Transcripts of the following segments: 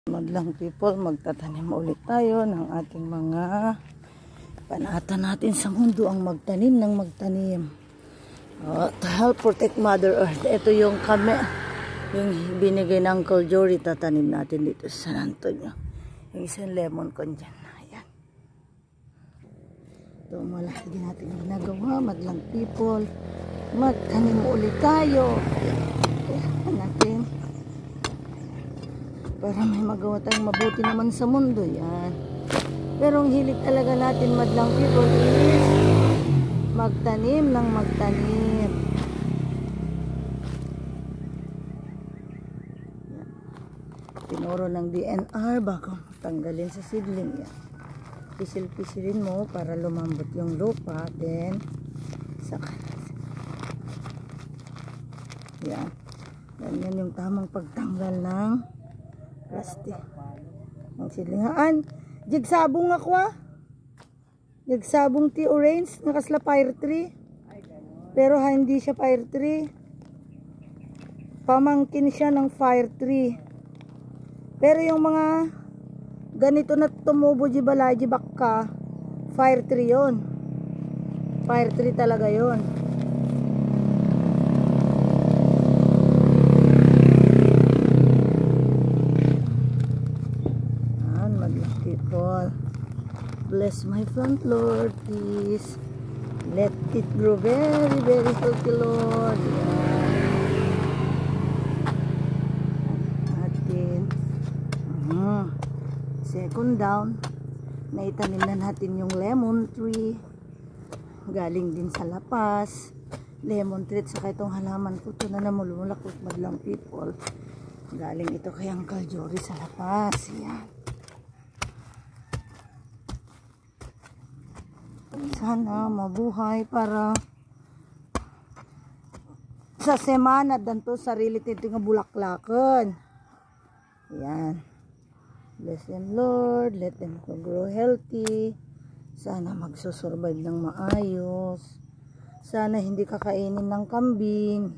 Madlang people, magtatanim ulit tayo ng ating mga panata natin sa mundo, ang magtanim ng magtanim. To help protect Mother Earth. Ito yung yung binigay ng Uncle Jory, tatanim natin dito sa San Antonio. Yung isang lemon ko dyan. Ayan. Ito malaki din natin ginagawa, madlang people. Magtanim ulit tayo. Ayan natin. Para may magawa tayong mabuti naman sa mundo. Yan. Pero ang hilig talaga natin, madlang people, is magtanim ng magtanim. Yan. Tinuro ng DNR baka tanggalin sa seedling. Yan. Pisil-pisilin mo para lumambot yung lupa. Then, saka. Yan. Yan yung tamang pagtanggal ng plastic. Ang silingaan. Jigsabong ako Jigsabong tea orange. Nakasla fire tree. Pero hindi siya fire tree. Pamangkin siya ng fire tree. Pero yung mga ganito na tumubo jibalay jibakka, fire tree yon. Fire tree talaga yon. Bless my plant, Lord, please. Let it grow very, very healthy, Lord. Atin. Second down. Naitanim na natin yung lemon tree. Galing din sa lapas. Lemon tree. Saka itong halaman ko. Ito na namululakot, madlang people. Galing ito kay Uncle Jory sa lapas. Yan. Sana mabuhay para sa semana danto sarili tito nga bulaklakan. Yan. Bless them, Lord. Let them grow healthy. Sana magsusurvive ng maayos. Sana hindi kakainin ng kambing.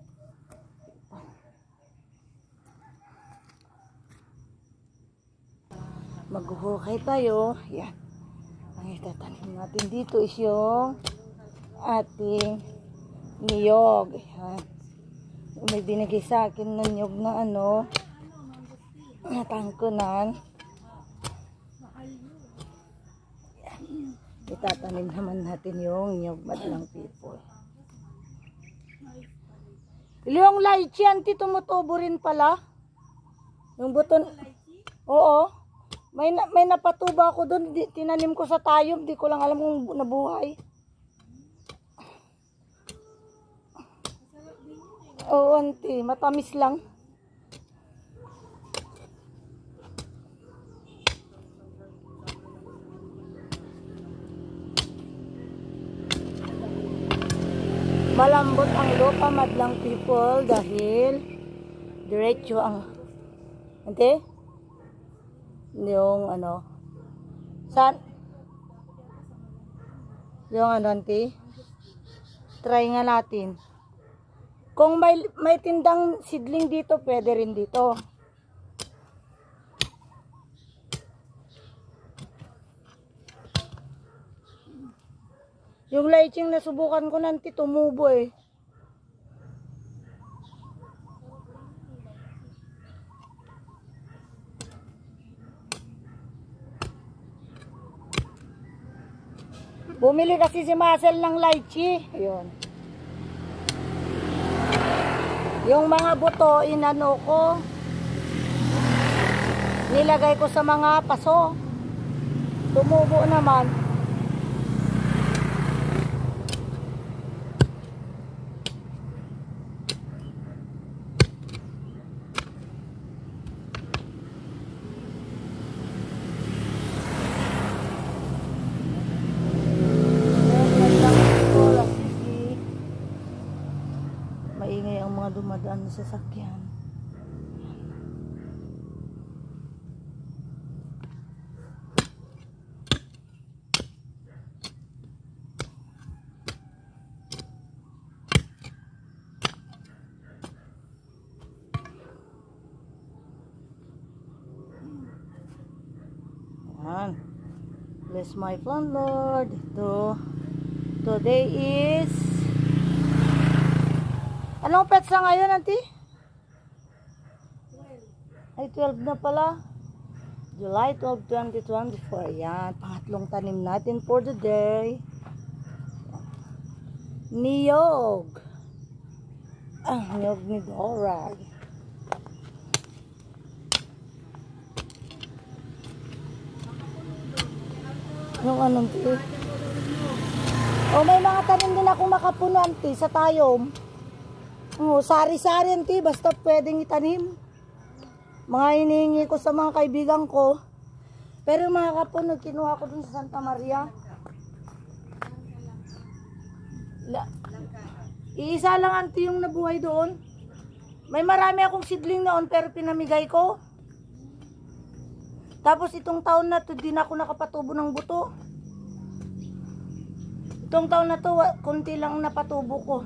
Maghuhukay tayo. Yan. Ang itatanim natin dito is yung ating niyog. Ayan. May binigay sa akin na niyog na natangkunan. Itatanim naman natin yung niyog, madlang people. Yung lychee, anti tumutubo rin pala. Yung buton. Oo. May napatuba ako doon, tinanim ko sa tayob, di ko lang alam kung nabuhay. Oo, auntie, matamis lang. Malambot ang lupa, madlang people, dahil diretso ang auntie? Yung yung auntie, try nga natin kung may tindang seedling dito, pwede rin dito. Yung lychee nasubukan ko nanti tumubo eh. Bumili kasi si Marcel ng lychee. Ayun. Yung mga buto, inano ko. Nilagay ko sa mga paso. Tumubo naman. Maingay ang mga dumadaan sa sasakyan. Yan. Bless my plant, Lord. Ito. Today is... Anong petsa ngayon, auntie? Ay, 12 na pala. July 12, 2024. Yan. Pangatlong tanim natin for the day. Niyog. Niyog ni Dorag. Yung anong ito? Oh, may mga tanim din akong makapuno, auntie, sa tayom. Oh, sari-sari, auntie, basta pwedeng itanim. Mga hinihingi ko sa mga kaibigan ko. Pero yung mga kapuno, kinuha ko dun sa Santa Maria. Iisa lang, auntie, yung nabuhay doon. May marami akong seedling noon, pero pinamigay ko. Tapos itong taon na to, di na ako nakapatubo ng buto. Itong taon na to, konti lang napatubo ko.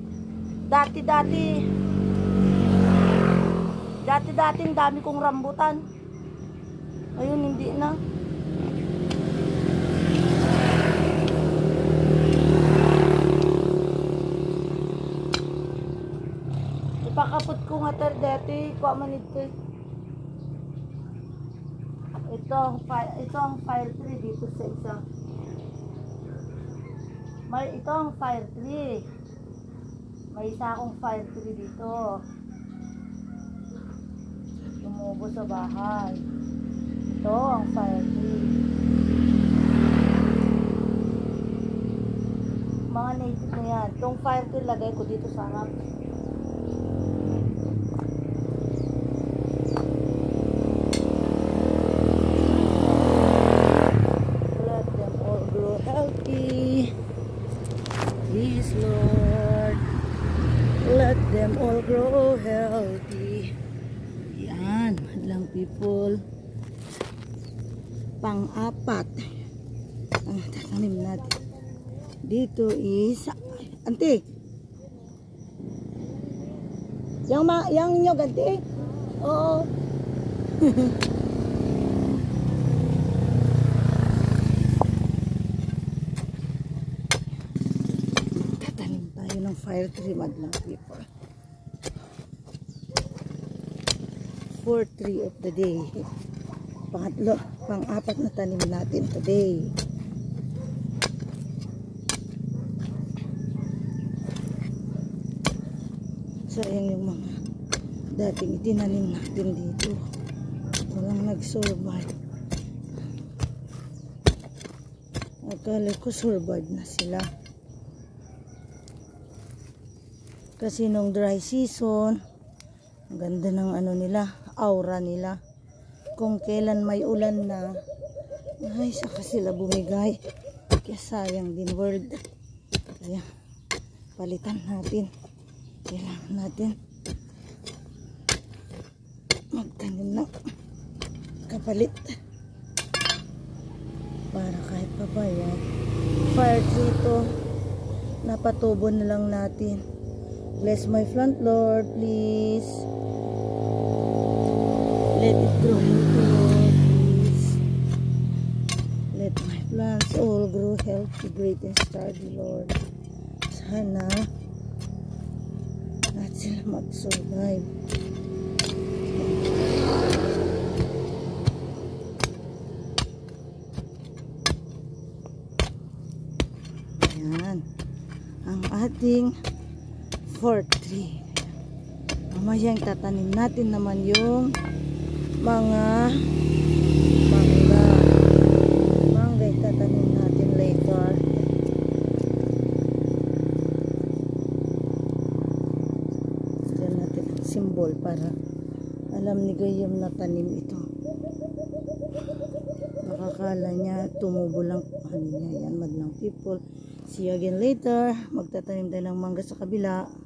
Dati-dating dami kong rambutan. Ayun, hindi na. Ipakapot ko nga dati, kuha man ito. Ito ang fire tree dito sa isa. Ito ang fire tree. May isa akong fire tree dito. Tumubo sa bahay. Ito ang fire tree. Mga native na yan. Itong fire tree lagay ko dito sa harap. Please, Lord, let them all grow healthy. Yan, madlang people. Pang-apat ang tatanim natin dito is auntie, yung nyog, auntie. Oo. ng fire tree, madlang people. 4 tree of the day. Pangatlo, pang-apat na tanim natin today. So, ayan yung mga dating itinanim natin dito. Walang nag-survive. Akala ko survive na sila. Kasi nung dry season, ang ganda ng ano nila, aura nila. Kung kailan may ulan na, ay saka sila bumigay. Kaya sayang din world. Kaya palitan natin. Kailangan natin magtanim ng kapalit. Para kahit pa ba yan. Fire tree ito, napatubo na lang natin. Bless my plant, Lord, please. Let it grow healthy, Lord, please. Let my plants all grow healthy, great and sturdy, Lord. Sana lahat sila mag-survive. Ayan. Ang ating 4 tree. Mamayang tatanim natin naman yung mga mangga tatanim natin later. Diyan natin ang symbol para alam ni Gayam na tanim ito. Nakakala niya tumubo lang ano niya yan, madlang people. See you again later. Magtatanim tayo ng mangga sa kabila.